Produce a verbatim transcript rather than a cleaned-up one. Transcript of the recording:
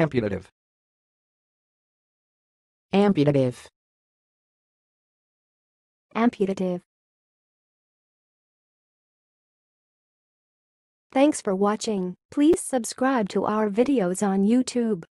amputative, amputative, amputative. Thanks for watching. Please subscribe to our videos on YouTube.